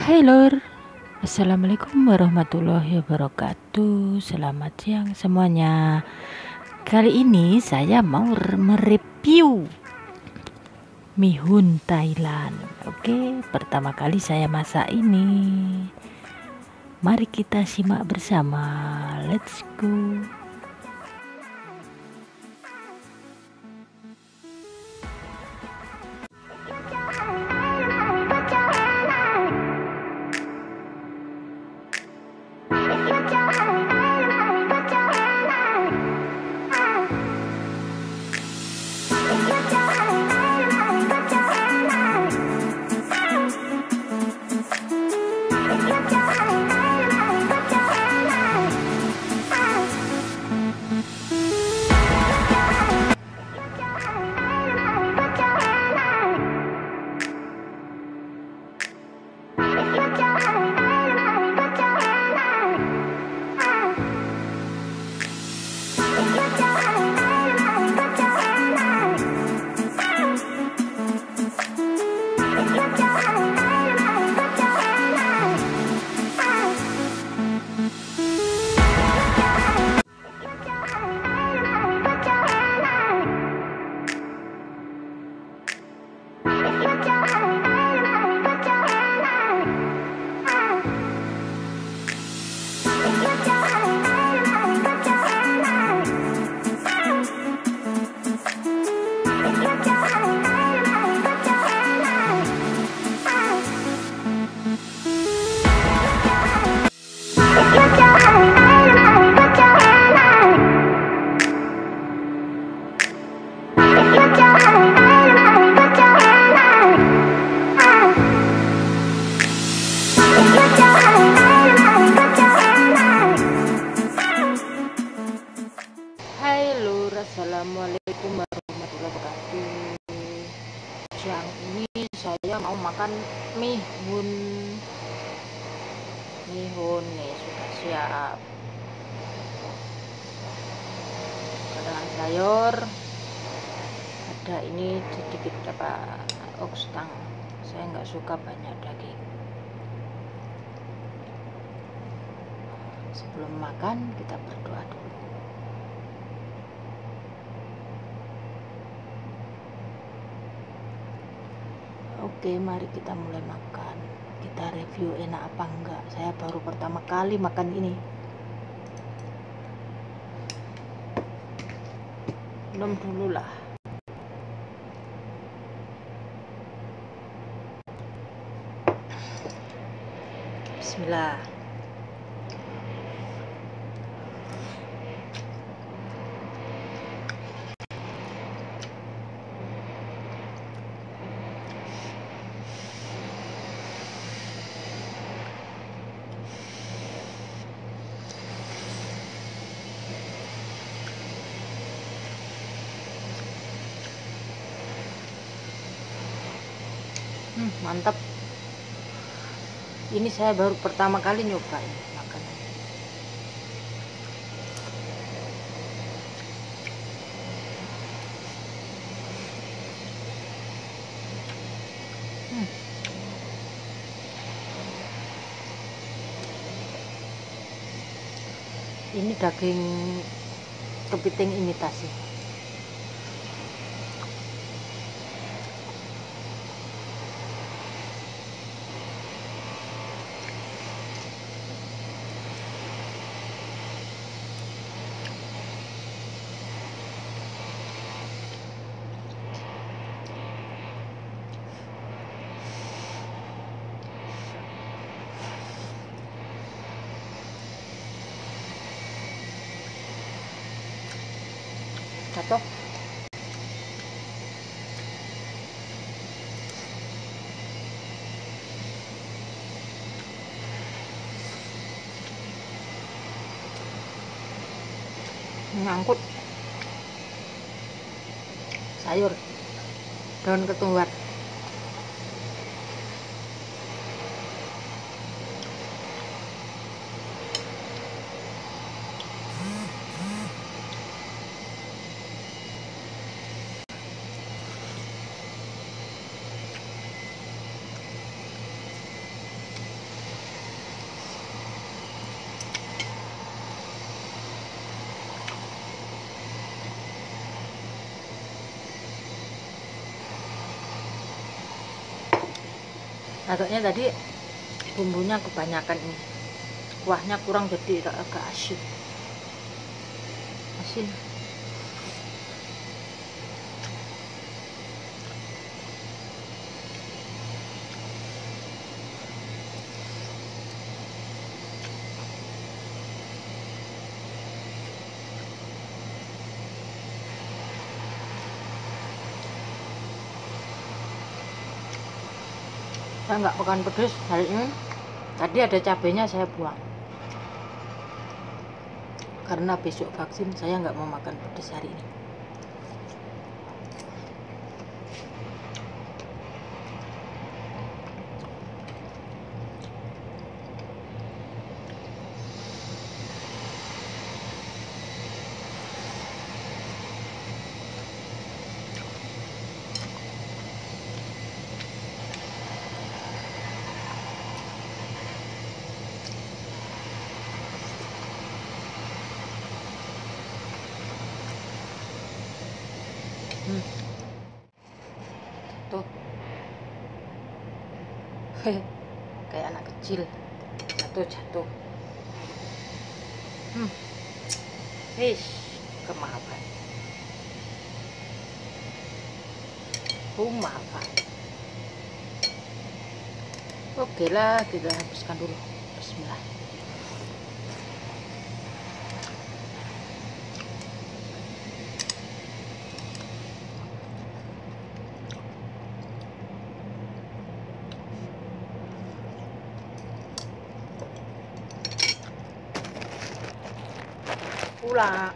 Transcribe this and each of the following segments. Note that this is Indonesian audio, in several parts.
Hai Lur, Assalamualaikum warahmatullahi wabarakatuh. Selamat siang semuanya. Kali ini saya mau mereview mihun Thailand. Oke, pertama kali saya masak ini. Mari kita simak bersama. Let's go. Hai Lur, Assalamualaikum warahmatullahi wabarakatuh. Siang ini saya mau makan mihun nih, sudah siap dengan sayur. Ada ini sedikit oxtang, saya nggak suka banyak daging. Sebelum makan kita berdoa dulu. Oke, mari kita mulai makan. Kita review enak apa enggak. Saya baru pertama kali makan ini. Minum dulu lah. Bismillah. Mantap. Ini saya baru pertama kali nyobain makanan. Ini daging kepiting imitasi. Cocok. Ngangkut sayur daun ketumbar. agaknya tadi bumbunya kebanyakan ini, kuahnya kurang jadi agak asin. Saya nggak makan pedas hari ini. Tadi ada cabenya saya buang karena besok vaksin, saya nggak mau makan pedas hari ini. Tuh kayak anak kecil jatuh. Kemaafan. Maafan. Oke lah, kita habiskan dulu. Bismillah. Pulang.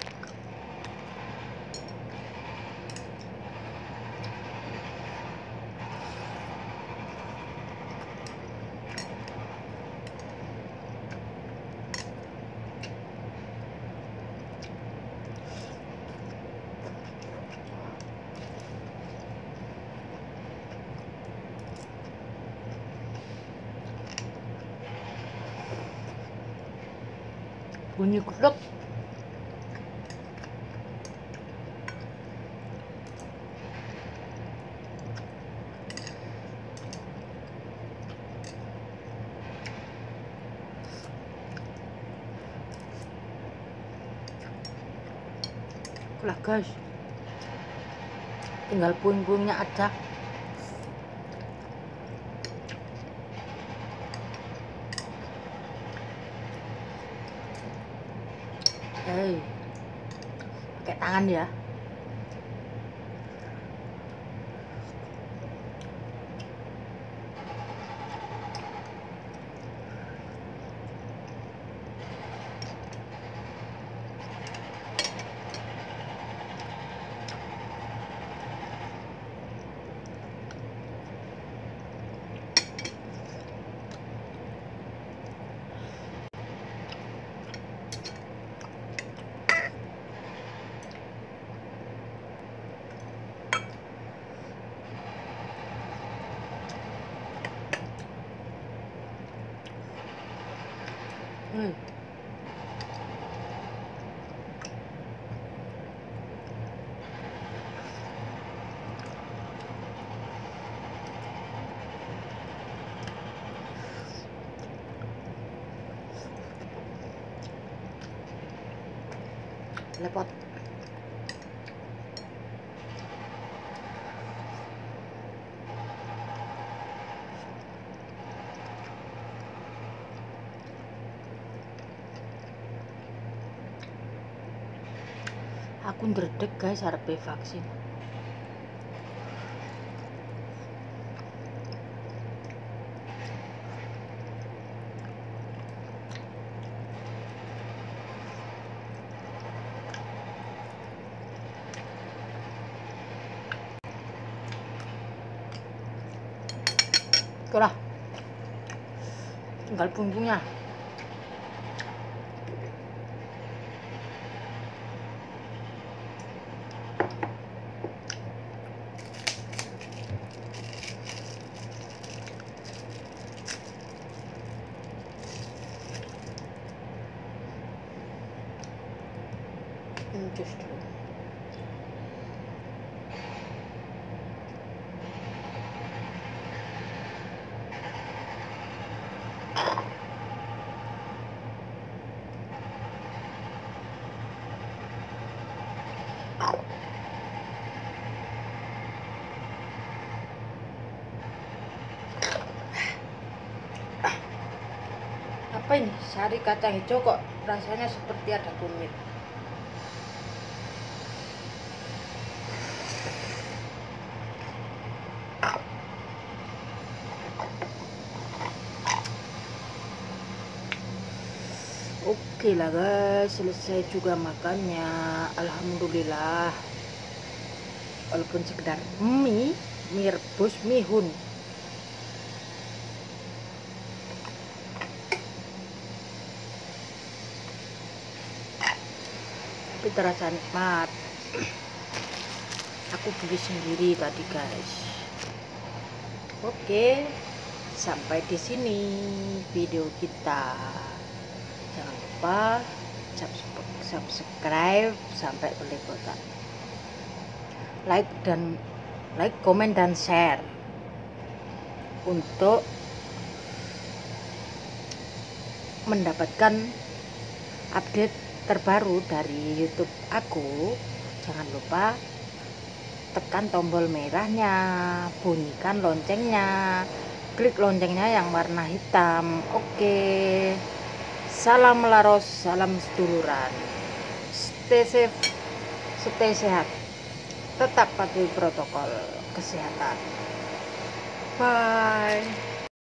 Bunyi gudeg. Lah guys, tinggal puing-puingnya ada. Pakai tangan ya. Lepot. Aku ndredeg guys arep vaksin. Oke lah, tinggal punggungnya. Just dulu. Apa ini? Sari kacang hijau kok rasanya seperti ada kunyit. Oke lah guys, selesai juga makannya. Alhamdulillah. Walaupun sekedar mie rebus mihun. Tapi terasa nikmat. Aku beli sendiri tadi guys. Oke, sampai di sini video kita. Jangan lupa subscribe sampai belepotan. Like, komen dan share untuk mendapatkan update terbaru dari YouTube aku. Jangan lupa tekan tombol merahnya, bunyikan loncengnya, klik loncengnya yang warna hitam. Oke, salam laros, salam seduluran, stay safe, stay sehat, tetap patuhi protokol kesehatan. Bye.